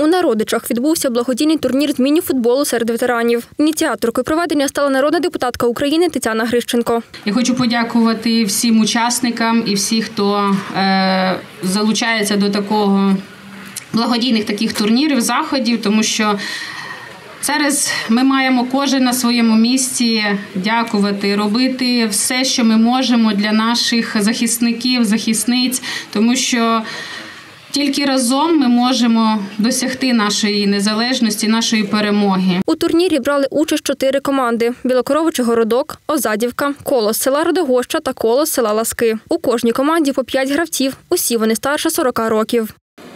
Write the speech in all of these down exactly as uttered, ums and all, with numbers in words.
У Народичах відбувся благодійний турнір з міні-футболу серед ветеранів. Ініціаторкою проведення стала народна депутатка України Тетяна Грищенко. Я хочу подякувати всім учасникам і всім, хто е, залучається до такого благодійних таких турнірів, заходів, тому що зараз ми маємо кожен на своєму місці дякувати, робити все, що ми можемо для наших захисників, захисниць, тому що тільки разом ми можемо досягти нашої незалежності, нашої перемоги. У турнірі брали участь чотири команди – Білокоровичий городок, Озадівка, Колос села Радогоща та Колос села Ласки. У кожній команді по п'ять гравців, усі вони старше сорока років.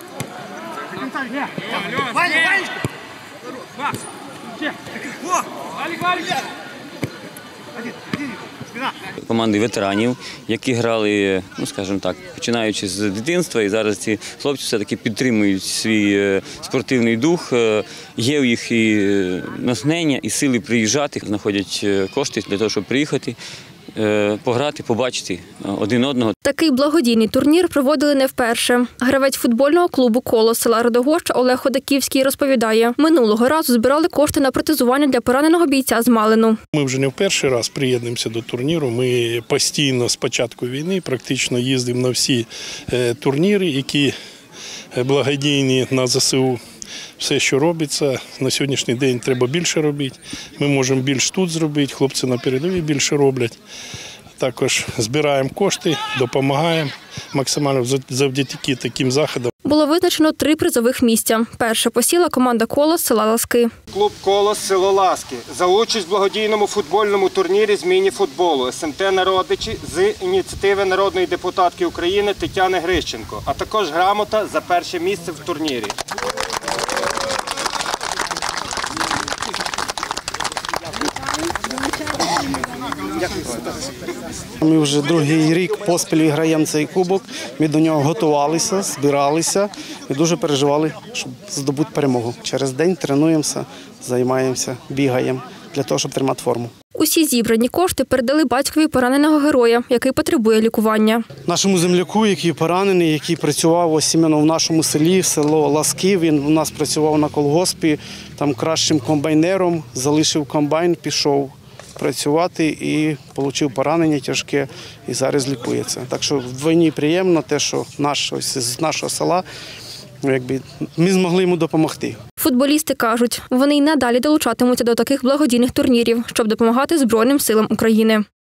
Команди ветеранів, які грали, ну скажімо так, починаючи з дитинства, і зараз ці хлопці все-таки підтримують свій спортивний дух, є у їх і натхнення, і сили приїжджати, знаходять кошти для того, щоб приїхати, пограти, побачити один одного. Такий благодійний турнір проводили не вперше. Гравець футбольного клубу «Колос» села Радогоща Олег Ходаківський розповідає, минулого разу збирали кошти на протезування для пораненого бійця з Малину. Ми вже не в перший раз приєднуємося до турніру. Ми постійно з початку війни практично їздимо на всі турніри, які благодійні на ЗСУ. Все, що робиться, на сьогоднішній день треба більше робити. Ми можемо більше тут зробити, хлопці на передовій більше роблять. Також збираємо кошти, допомагаємо максимально завдяки таким заходам. Було визначено три призових місця. Перше посіла команда «Колос» села Ласки. Клуб «Колос» село Ласки за участь в благодійному футбольному турнірі з міні-футболу СМТ «Народичі» з ініціативи народної депутатки України Тетяни Грищенко, а також грамота за перше місце в турнірі. Ми вже другий рік поспіль граємо цей кубок, ми до нього готувалися, збиралися і дуже переживали, щоб здобути перемогу. Через день тренуємося, займаємося, бігаємо для того, щоб тримати форму. Усі зібрані кошти передали батькові пораненого героя, який потребує лікування. Нашому земляку, який поранений, який працював ось іменно в нашому селі, село Ласки, він у нас працював на колгоспі, там кращим комбайнером, залишив комбайн, пішов працювати і отримав поранення тяжке, і зараз лікується. Так що вдвойні приємно те, що наш, ось, з нашого села якби, ми змогли йому допомогти. Футболісти кажуть, вони й надалі долучатимуться до таких благодійних турнірів, щоб допомагати Збройним силам України.